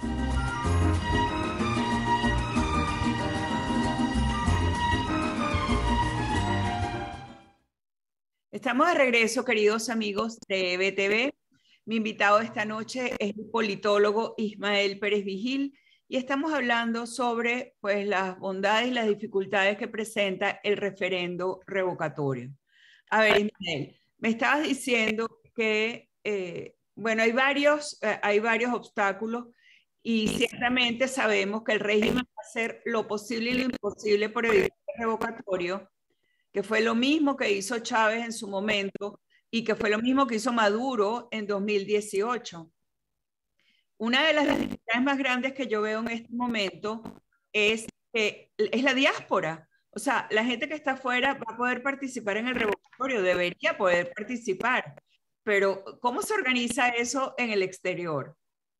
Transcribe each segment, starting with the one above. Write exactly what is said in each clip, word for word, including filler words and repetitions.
Estamos de regreso, queridos amigos de B T V. Mi invitado esta noche es el politólogo Ismael Pérez Vigil y estamos hablando sobre pues, las bondades y las dificultades que presenta el referendo revocatorio. A ver, Ismael, me estabas diciendo que, eh, bueno, hay varios, eh, hay varios obstáculos y ciertamente sabemos que el régimen va a hacer lo posible y lo imposible por evitar el revocatorio, que fue lo mismo que hizo Chávez en su momento y que fue lo mismo que hizo Maduro en dos mil dieciocho. Una de las dificultades más grandes que yo veo en este momento es, que, es la diáspora. O sea, la gente que está afuera va a poder participar en el revocatorio, debería poder participar, pero ¿cómo se organiza eso en el exterior?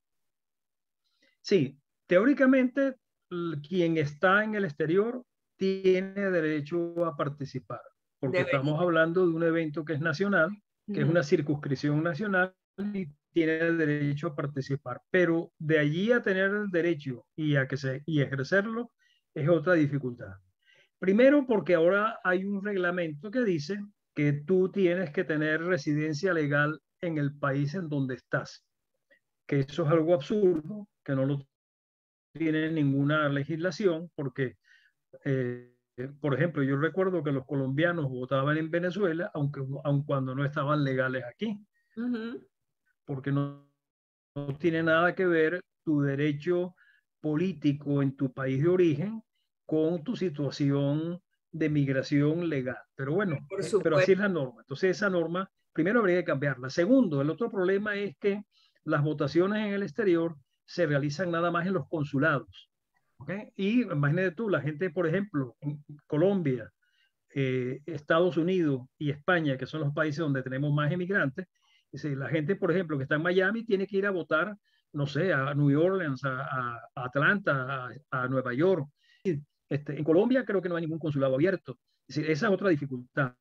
Sí, teóricamente quien está en el exterior tiene derecho a participar, porque Debería. estamos hablando de un evento que es nacional, que uh-huh. es una circunscripción nacional y tiene derecho a participar, pero de allí a tener el derecho y a que se y ejercerlo es otra dificultad. Primero, porque ahora hay un reglamento que dice que tú tienes que tener residencia legal en el país en donde estás, que eso es algo absurdo, que no lo tiene ninguna legislación, porque eh, por ejemplo, yo recuerdo que los colombianos votaban en Venezuela, aunque aun cuando no estaban legales aquí, uh-huh. porque no, no tiene nada que ver tu derecho político en tu país de origen con tu situación de migración legal. Pero bueno, eh, pero así es la norma. Entonces esa norma, primero habría que cambiarla. Segundo, el otro problema es que las votaciones en el exterior se realizan nada más en los consulados. ¿Okay? Y imagínate tú, la gente, por ejemplo, en Colombia, eh, Estados Unidos y España, que son los países donde tenemos más emigrantes, dice, la gente, por ejemplo, que está en Miami, tiene que ir a votar, no sé, a New Orleans, a, a Atlanta, a, a Nueva York. Este, en Colombia creo que no hay ningún consulado abierto. Es decir, esa es otra dificultad.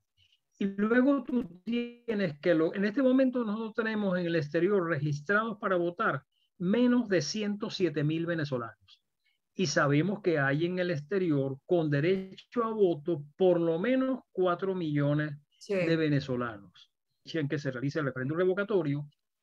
Y luego tú tienes que, lo, en este momento nosotros tenemos en el exterior registrados para votar menos de ciento siete mil venezolanos. Y sabemos que hay en el exterior con derecho a voto por lo menos cuatro millones sí. de venezolanos. En que se realice el referéndum revocatorio,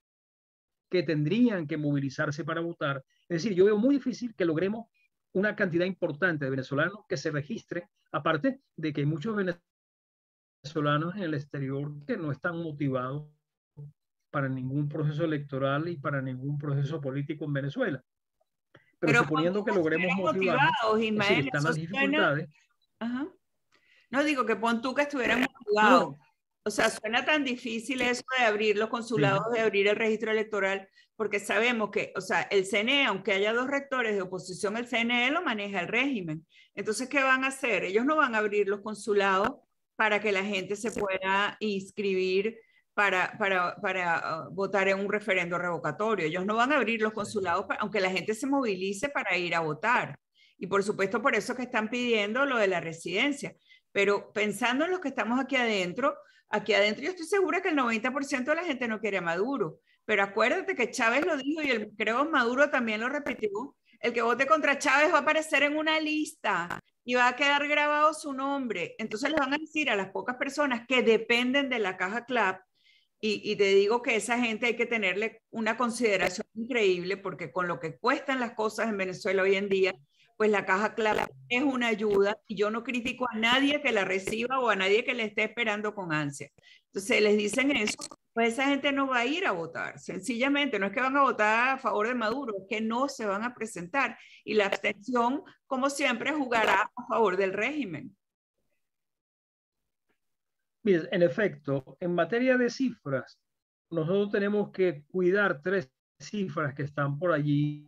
que tendrían que movilizarse para votar. Es decir, yo veo muy difícil que logremos una cantidad importante de venezolanos que se registren, aparte de que hay muchos venezolanos en el exterior que no están motivados para ningún proceso electoral y para ningún proceso político en Venezuela. Pero, Pero suponiendo que logremos motivarlos, Ismael, es decir, están las dificultades. Suena... Ajá. No digo que pon tú que estuvieran motivados. No. O sea, suena tan difícil eso de abrir los consulados, sí. de abrir el registro electoral, porque sabemos que, o sea, el C N E, aunque haya dos rectores de oposición, el C N E lo maneja el régimen. Entonces, ¿qué van a hacer? Ellos no van a abrir los consulados para que la gente se pueda inscribir para, para, para uh, votar en un referendo revocatorio. Ellos no van a abrir los consulados, para, aunque la gente se movilice para ir a votar. Y por supuesto, por eso que están pidiendo lo de la residencia. Pero pensando en los que estamos aquí adentro, aquí adentro yo estoy segura que el noventa por ciento de la gente no quiere a Maduro. Pero acuérdate que Chávez lo dijo y el, creo Maduro también lo repitió. El que vote contra Chávez va a aparecer en una lista y va a quedar grabado su nombre. Entonces les van a decir a las pocas personas que dependen de la caja CLAP. Y, y te digo que esa gente hay que tenerle una consideración increíble porque con lo que cuestan las cosas en Venezuela hoy en día, pues la caja CLAP es una ayuda y yo no critico a nadie que la reciba o a nadie que le esté esperando con ansia. Entonces les dicen eso, pues esa gente no va a ir a votar, sencillamente, no es que van a votar a favor de Maduro, es que no se van a presentar y la abstención, como siempre, jugará a favor del régimen. Bien, en efecto, en materia de cifras, nosotros tenemos que cuidar tres cifras que están por allí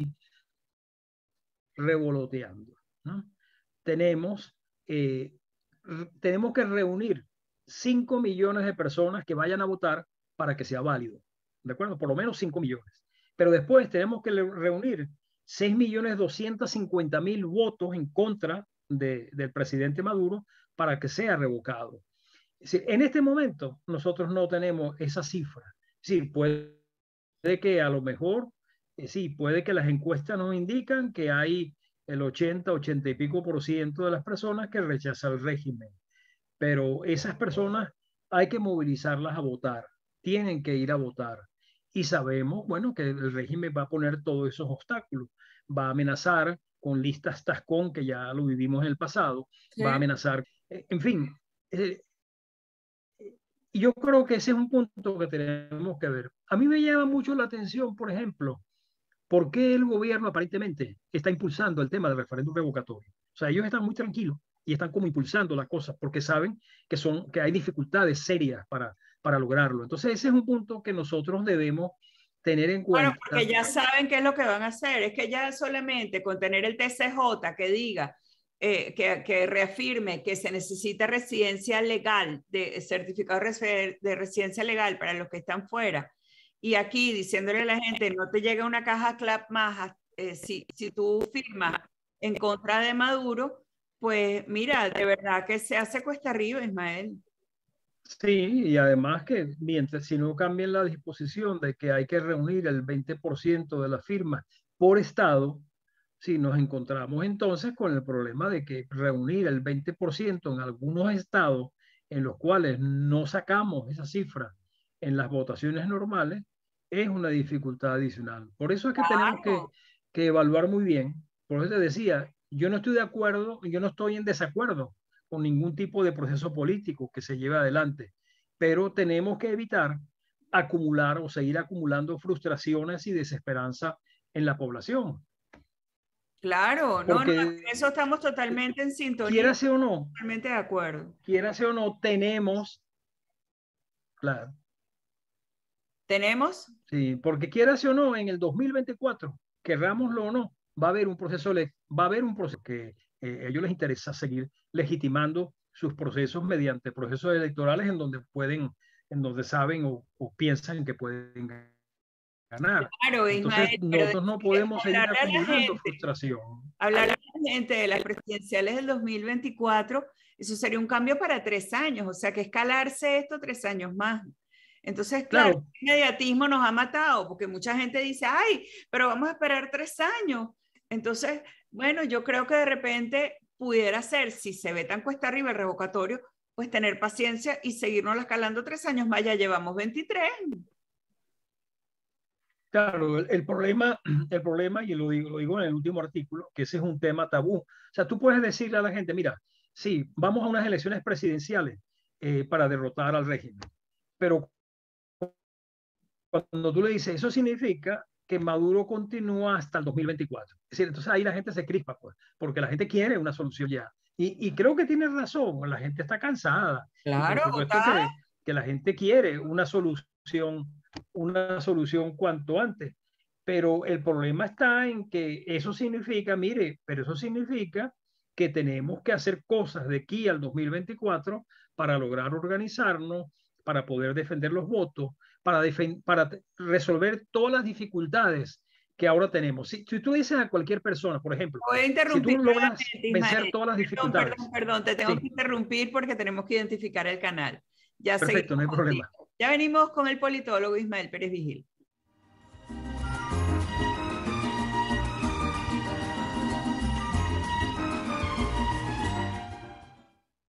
revoloteando, ¿no? Tenemos, eh, tenemos que reunir cinco millones de personas que vayan a votar para que sea válido, ¿de acuerdo? Por lo menos cinco millones. Pero después tenemos que reunir seis millones doscientos cincuenta mil votos en contra de, del presidente Maduro para que sea revocado. Es decir, en este momento nosotros no tenemos esa cifra. Es decir, puede que a lo mejor eh, sí, puede que las encuestas nos indican que hay el ochenta, ochenta y pico por ciento de las personas que rechazan el régimen, pero esas personas hay que movilizarlas a votar, tienen que ir a votar. Y sabemos, bueno, que el régimen va a poner todos esos obstáculos, va a amenazar con listas Tascón, que ya lo vivimos en el pasado, sí. Va a amenazar, en fin. Eh, y yo creo que ese es un punto que tenemos que ver. A mí me llama mucho la atención, por ejemplo, por qué el gobierno aparentemente está impulsando el tema del referéndum revocatorio. O sea, ellos están muy tranquilos y están como impulsando las cosas porque saben que, son, que hay dificultades serias para, para lograrlo. Entonces, ese es un punto que nosotros debemos tener en cuenta. Bueno, porque ya saben qué es lo que van a hacer. Es que ya solamente con tener el T C J que diga, eh, que, que reafirme que se necesita residencia legal, de certificado de residencia legal para los que están fuera, y aquí diciéndole a la gente, no te llega una caja clap más eh, si, si tú firmas en contra de Maduro, pues mira, de verdad que se hace cuesta arriba, Ismael. Sí, y además que mientras si no cambian la disposición de que hay que reunir el veinte por ciento de las firmas por estado, si nos encontramos entonces con el problema de que reunir el veinte por ciento en algunos estados en los cuales no sacamos esa cifra en las votaciones normales, es una dificultad adicional. Por eso es que claro. tenemos que, que evaluar muy bien. Por eso te decía, yo no estoy de acuerdo, yo no estoy en desacuerdo con ningún tipo de proceso político que se lleve adelante, pero tenemos que evitar acumular o seguir acumulando frustraciones y desesperanza en la población. Claro, no, no, eso estamos totalmente en sintonía. Quiérase o no. Totalmente de acuerdo. Quiérase o no, tenemos, claro. ¿Tenemos? Sí, porque quiérase o no, en el dos mil veinticuatro, querrámoslo o no, va a haber un proceso, va a haber un proceso que eh, a ellos les interesa seguir legitimando sus procesos mediante procesos electorales en donde pueden, en donde saben o, o piensan que pueden ganar. Claro, Entonces, Ismael, nosotros no podemos seguir acumulando gente, frustración. Hablar a la gente de las presidenciales del dos mil veinticuatro, eso sería un cambio para tres años, o sea que escalarse esto tres años más. Entonces, claro, claro, el inmediatismo nos ha matado, porque mucha gente dice, ay, pero vamos a esperar tres años. Entonces, bueno, yo creo que de repente pudiera ser, si se ve tan cuesta arriba el revocatorio, pues tener paciencia y seguirnos escalando tres años más, ya llevamos veintitrés. Claro, el, el, problema, el problema, y lo digo, lo digo en el último artículo, que ese es un tema tabú. O sea, tú puedes decirle a la gente, mira, sí, vamos a unas elecciones presidenciales eh, para derrotar al régimen, pero cuando tú le dices, eso significa que Maduro continúa hasta el dos mil veinticuatro. Es decir, entonces ahí la gente se crispa, pues, porque la gente quiere una solución ya. Y, y creo que tiene razón, la gente está cansada. Claro, por supuesto que, que la gente quiere una solución, una solución cuanto antes. Pero el problema está en que eso significa, mire, pero eso significa que tenemos que hacer cosas de aquí al dos mil veinticuatro para lograr organizarnos, para poder defender los votos, para, para resolver todas las dificultades que ahora tenemos. Si, si tú dices a cualquier persona, por ejemplo, Voy a interrumpir si tú logras vencer todas las dificultades. Perdón, perdón, perdón te tengo sí. que interrumpir porque tenemos que identificar el canal. Ya Perfecto, no hay problema. Ya venimos con el politólogo Ismael Pérez Vigil.